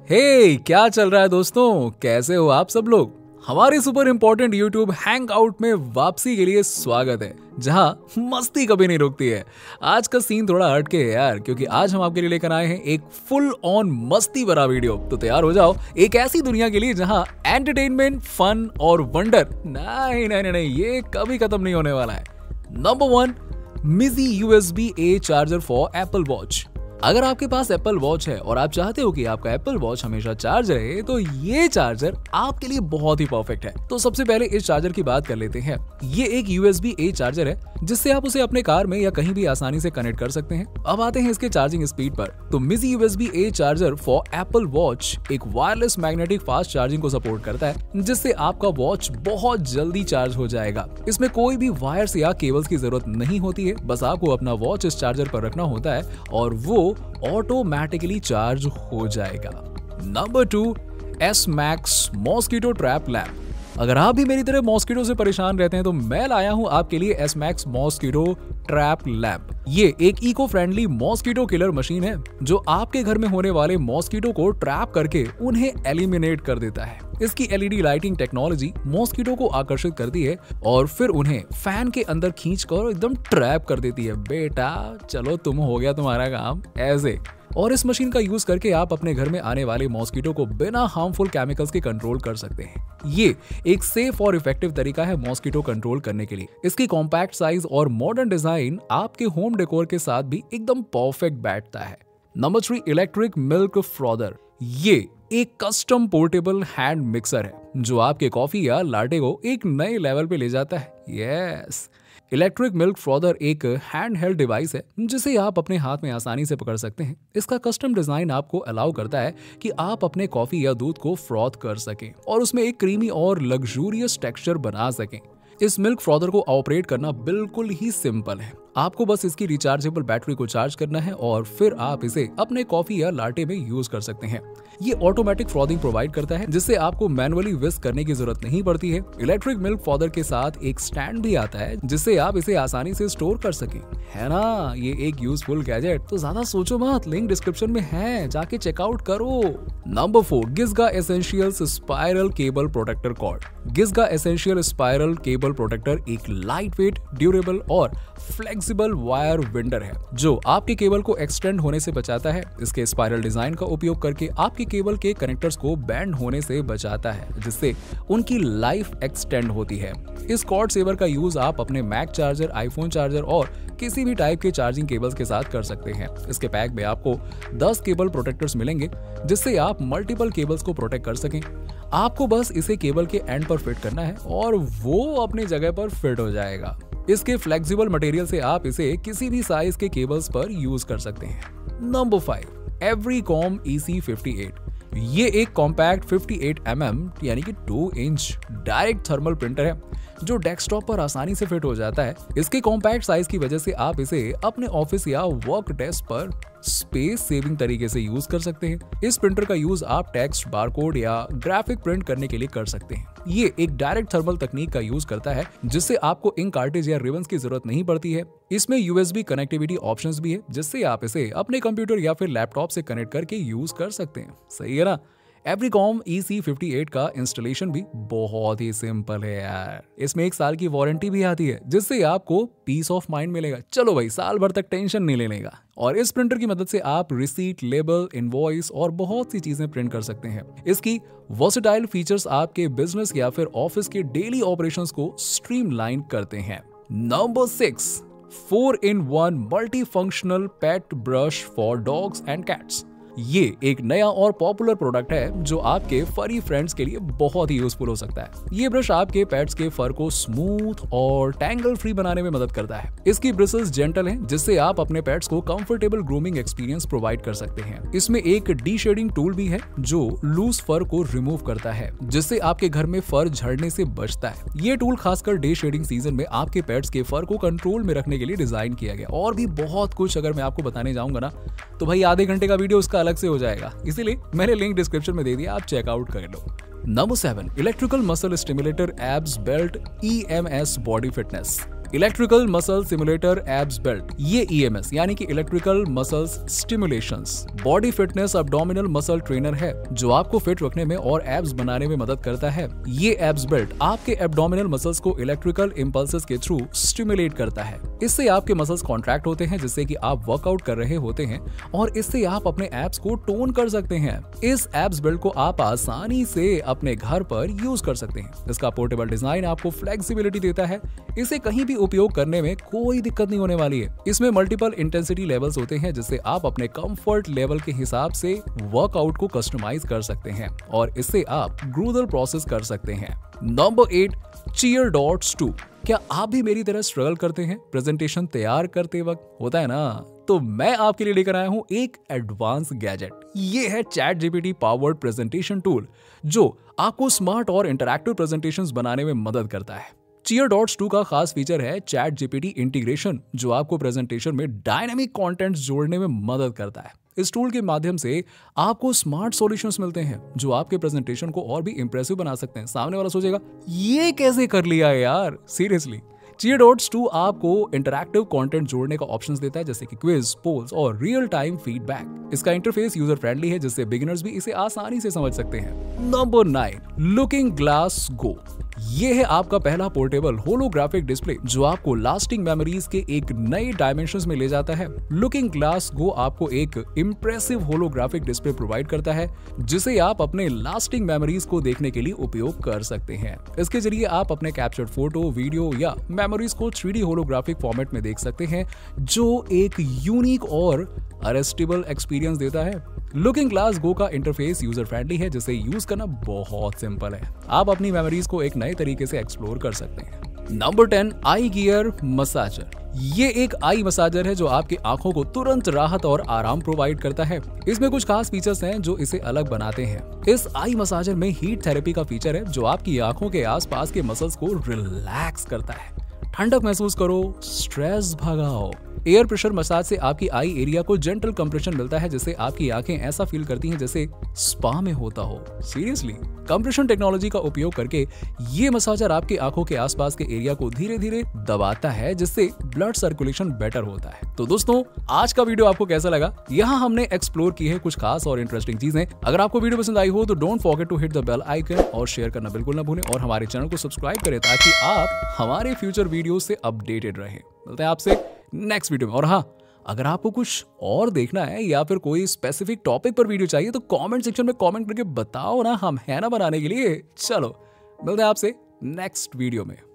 क्या चल रहा है दोस्तों? कैसे हो आप सब लोग? हमारे super important YouTube hang out में वापसी के लिए स्वागत है, जहां मस्ती कभी नहीं रुकती है। आज का सीन थोड़ा हटके है यार, क्योंकि आज हम आपके लिए लेकर आए हैं एक फुल ऑन मस्ती भरा वीडियो। तो तैयार हो जाओ एक ऐसी दुनिया के लिए जहां एंटरटेनमेंट, फन और वंडर नहीं, ये कभी खत्म नहीं होने वाला है। नंबर 1, मिजी USB A charger for Apple watch. अगर आपके पास एप्पल वॉच है और आप चाहते हो कि आपका एप्पल वॉच हमेशा चार्ज रहे, तो ये चार्जर आपके लिए बहुत ही परफेक्ट है। तो सबसे पहले इस चार्जर की बात कर लेते हैं। ये एक USB A चार्जर है, जिससे आप उसे अपने कार में या कहीं भी आसानी से कनेक्ट कर सकते हैं। अब आते हैं इसके चार्जिंग स्पीड पर। तो मिजी USB A charger for Apple watch एक वायरलेस मैग्नेटिक फास्ट चार्जिंग को सपोर्ट करता है, जिससे आपका वॉच बहुत जल्दी चार्ज हो जाएगा। इसमें कोई भी वायर्स या केबल्स की जरूरत नहीं होती है, बस आपको अपना वॉच इस चार्जर पर रखना होता है और वो ऑटोमेटिकली चार्ज हो जाएगा। Number 2, S Max mosquito trap lamp. अगर आप भी मेरी तरह मॉस्किटो से परेशान रहते हैं, तो मैं लाया हूं आपके लिए S Max mosquito trap lamp. ये एक eco friendly mosquito killer machine है, जो आपके घर में होने वाले मॉस्किटो को ट्रैप करके उन्हें एलिमिनेट कर देता है। इसकी LED लाइटिंग टेक्नोलॉजी मॉस्किटो को आकर्षित करती है और फिर उन्हें फैन के अंदर खींचकर एकदम ट्रैप कर देती है। बेटा चलो, तुम हो गया तुम्हारा काम ऐसे। और इस मशीन का यूज करके आप अपने घर में आने वाले मॉस्किटो को बिना हार्मफुल केमिकल्स के कंट्रोल कर सकते हैं। ये एक सेफ और इफेक्टिव तरीका है मॉस्किटो कंट्रोल करने के लिए। इसकी कॉम्पैक्ट साइज और मॉडर्न डिजाइन आपके होम डेकोर के साथ भी एकदम परफेक्ट बैठता है। Number 3, electric milk frother. ये एक कस्टम पोर्टेबल हैंड मिक्सर है, जो आपके कॉफी या लाटे को एक नए लेवल पे ले जाता है। यस, इलेक्ट्रिक मिल्क फ्रॉदर एक हैंड हेल्ड डिवाइस है, जिसे आप अपने हाथ में आसानी से पकड़ सकते हैं। इसका कस्टम डिजाइन आपको अलाउ करता है कि आप अपने कॉफी या दूध को फ्रॉथ कर सकें और उसमें एक क्रीमी और लग्जूरियस टेक्सचर बना सकें। इस मिल्क फ्रॉदर को ऑपरेट करना बिल्कुल ही सिंपल है। आपको बस इसकी रिचार्जेबल बैटरी को चार्ज करना है और फिर आप इसे अपने कॉफी या लाटे में यूज कर सकते हैं। ये ऑटोमेटिक फ्रॉथिंग प्रोवाइड करता है, जिससे आपको मैनुअली विस्क करने की जरूरत नहीं पड़ती है। इलेक्ट्रिक मिल्क फ्रॉदर के साथ एक स्टैंड भी आता है, जिससे आप इसे आसानी से स्टोर कर सकें। है ना, ये एक यूजफुल गैजेट। तो ज्यादा सोचो मत, लिंक डिस्क्रिप्शन में है, जाके चेकआउट करो। Number 4, Gizga essentials spiral cable protector cord. Gizga essential spiral cable protector एक लाइट वेट, ड्यूरेबल और फ्लेक्सिबल वायर विंडर है, जो आपके केबल को एक्सटेंड होने से बचाता है। इसके स्पाइरल डिजाइन का उपयोग करके आपके केबल के कनेक्टर्स को बैंड होने से बचाता है, जिससे उनकी लाइफ एक्सटेंड होती है। इस कॉर्ड सेवर का यूज आप अपने मैक चार्जर, आईफोन चार्जर और किसी भी टाइप के चार्जिंग केबल्स के साथ कर सकते हैं। इसके पैक में आपको 10 केबल प्रोटेक्टर्स मिलेंगे, जिससे आप मल्टीपल केबल्स को प्रोटेक्ट कर सकें। आपको बस इसे केबल के एंड पर फिट करना है और वो अपनी जगह पर फिट हो जाएगा। इसके फ्लेक्सिबल मटेरियल से आप इसे किसी भी साइज के केबल्स पर यूज कर सकते हैं। Number 5, Everycom EC58। ये एक कॉम्पैक्ट 58 mm यानी कि 2 इंच डायरेक्ट थर्मल प्रिंटर है, जो डेस्कटॉप पर आसानी से फिट हो जाता है। इसके कॉम्पैक्ट साइज की वजह से आप इसे अपने ऑफिस या वर्क डेस्क पर स्पेस सेविंग तरीके से यूज कर सकते हैं। इस प्रिंटर का यूज आप टेक्स्ट, बारकोड या ग्राफिक प्रिंट करने के लिए कर सकते हैं। ये एक डायरेक्ट थर्मल तकनीक का यूज करता है, जिससे आपको इंक कार्टेज या रिबन्स की जरूरत नहीं पड़ती है। इसमें USB कनेक्टिविटी ऑप्शंस भी है, जिससे आप इसे अपने कंप्यूटर या फिर लैपटॉप से कनेक्ट करके यूज कर सकते हैं। सही है ना? एवरीकॉम EC58 का इंस्टॉलेशन भी बहुत ही सिंपल है यार। इसमें 1 साल की वारंटी भी आती है, जिससे आपको पीस ऑफ माइंड मिलेगा। चलो भाई, साल भर तक टेंशन नहीं लेने का। और इस प्रिंटर की मदद से आप रिसीट, लेबल, इनवॉइस और बहुत सी चीजें प्रिंट कर सकते हैं। इसकी वर्सेटाइल फीचर्स आपके बिजनेस या फिर ऑफिस के डेली ऑपरेशंस को स्ट्रीमलाइन करते हैं। Number 6, 4-in-1 multi functional pet brush for dogs and cats. ये एक नया और पॉपुलर प्रोडक्ट है, जो आपके फरी फ्रेंड्स के लिए बहुत ही यूजफुल हो सकता है। ये ब्रश आपके पेट्स के फर को स्मूथ और टैंगल फ्री बनाने में मदद करता है। इसकी ब्रिसल्स जेंटल हैं, जिससे आप अपने पेट्स को कंफर्टेबल ग्रूमिंग एक्सपीरियंस प्रोवाइड कर सकते हैं। इसमें एक डी-शेडिंग टूल भी है, जो लूज फर को रिमूव करता है, जिससे आपके घर में फर झड़ने से बचता है। ये टूल खासकर डे शेडिंग सीजन में आपके पेट्स के फर को कंट्रोल में रखने के लिए डिजाइन किया गया। और भी बहुत कुछ अगर मैं आपको बताने जाऊंगा ना, तो भाई आधे घंटे का वीडियो उसका अलग से हो जाएगा, इसीलिए मैंने लिंक डिस्क्रिप्शन में दे दिया, आप चेकआउट कर लो। Number 7, electrical muscle stimulator abs belt EMS body fitness. Electrical muscle simulator abs belt, ये EMS यानी कि electrical muscles stimulations body fitness abdominal muscle trainer है जो आपको फिट रखने में और एब्स बनाने में मदद करता है। ये एब्स बेल्ट आपके एब्डोमिनल मसल्स को इलेक्ट्रिकल इंपल्सेस के थ्रू स्टिमुलेट करता है। इससे आपके मसल्स कॉन्ट्रैक्ट होते हैं जिससे कि आप वर्कआउट कर रहे होते हैं और इससे आप अपने एब्स को टोन कर सकते हैं। इस एब्स बेल्ट को आप आसानी से अपने घर पर यूज कर सकते हैं। इसका पोर्टेबल डिजाइन आपको फ्लेक्सिबिलिटी देता है। इसे कहीं भी उपयोग करने में कोई दिक्कत नहीं होने वाली है। इसमें मल्टीपल इंटेंसिटी लेवल्स होते हैं जिससे आप अपने कंफर्ट लेवल के हिसाब से वर्कआउट को कस्टमाइज कर सकते हैं और इससे आप ग्रूदल प्रोसेस कर सकते हैं। Number 8, cheer dots 2। क्या आप भी मेरी तरह स्ट्रगल करते हैं प्रेजेंटेशन तैयार करते वक्त? होता है ना, तो मैं आपके लिए लेकर आया हूं एक एडवांस गैजेट। ये है ChatGPT पावर्ड प्रेजेंटेशन टूल जो आपको स्मार्ट और इंटरैक्टिव प्रेजेंटेशंस बनाने में मदद करता है। चीयर डॉट्स 2 का खास फीचर है ChatGPT इंटीग्रेशन जो आपको प्रेजेंटेशन में डायनामिक कंटेंट जोड़ने में मदद करता है। इस टूल के माध्यम से आपको स्मार्ट सॉल्यूशंस मिलते हैं जो आपके प्रेजेंटेशन को और भी इंप्रेसिव बना सकते हैं। सामने वाला सोचेगा ये कैसे कर लिया यार, सीरियसली। चीयर डॉट्स 2 आपको इंटरैक्टिव कंटेंट जोड़ने का ऑप्शंस देता है जैसे कि क्विज, पोल्स और रियल टाइम फीडबैक। इसका इंटरफेस यूजर फ्रेंडली है जिससे बिगिनर्स भी इसे आसानी से समझ सकते हैं। Number 9, looking glass go. ये है आपका पहला पोर्टेबल होलोग्राफिक डिस्प्ले जो आपको लास्टिंग मेमोरीज के एक नए डायमेंशंस में ले जाता है। लुकिंग ग्लास गो आपको एक इंप्रेसिव होलोग्राफिक डिस्प्ले प्रोवाइड करता है जिसे आप अपने लास्टिंग मेमोरीज को देखने के लिए उपयोग कर सकते हैं। इसके जरिए आप अपने कैप्चर्ड फोटो, वीडियो या मेमोरीज को 3D होलोग्राफिक फॉर्मेट में देख सकते हैं जो एक यूनिक और अरेस्टेबल एक्सपीरियंस देता है। लुकिंग ग्लास गो का इंटरफेस यूजर फ्रेंडली है जिसे यूज करना बहुत सिंपल है। आप अपनी मेमोरीज को एक नए तरीके से एक्सप्लोर कर सकते हैं। Number 10, eye gear massager. ये एक आई मसाजर है जो आपकी आंखों को तुरंत राहत और आराम प्रोवाइड करता है। इसमें कुछ खास फीचर्स हैं जो इसे अलग बनाते हैं। इस आई मसाजर में हीट थेरेपी का फीचर है जो आपकी आंखों के आसपास के मसल्स को रिलैक्स करता है। ठंडक महसूस करो, स्ट्रेस भगाओ। एयर प्रेशर मसाज से आपकी आई एरिया को जेंटल कंप्रेशन मिलता है जिससे आपकी आंखें ऐसा फील करती हैं जैसे स्पा में होता हो। सीरियसली, कंप्रेशन टेक्नोलॉजी का उपयोग करके ये मसाजर आपकी आंखों के आसपास के एरिया को धीरे धीरे दबाता है जिससे ब्लड सर्कुलेशन बेटर होता है। तो दोस्तों, आज का वीडियो आपको कैसा लगा? यहाँ हमने एक्सप्लोर की है कुछ खास और इंटरेस्टिंग चीजें। अगर आपको वीडियो पसंद आई हो तो don't forget to hit the bell icon और शेयर करना बिल्कुल ना भूलें और हमारे चैनल को सब्सक्राइब करें ताकि आप हमारे फ्यूचर वीडियो से अपडेटेड रहें। मिलते हैं आपसे नेक्स्ट वीडियो में। और हाँ, अगर आपको कुछ और देखना है या फिर कोई स्पेसिफिक टॉपिक पर वीडियो चाहिए तो कमेंट सेक्शन में कमेंट करके बताओ ना, हम है ना बनाने के लिए। चलो मिलते हैं आपसे नेक्स्ट वीडियो में।